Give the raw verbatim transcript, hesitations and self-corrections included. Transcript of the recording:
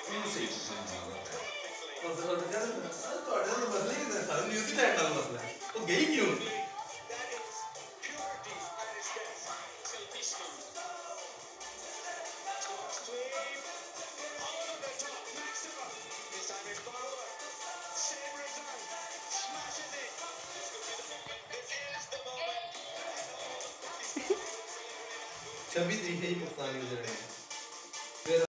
ਉਹਨੂੰ ਸਹੀ ਚੀਜ਼ਾਂ ਨਾਲ और तो और क्या तो अरे तो मसले ही था न्यूजीलैंड वाला मसला है वो गई क्यों छब्बीस तरीके ही पाकिस्तानी उधर है।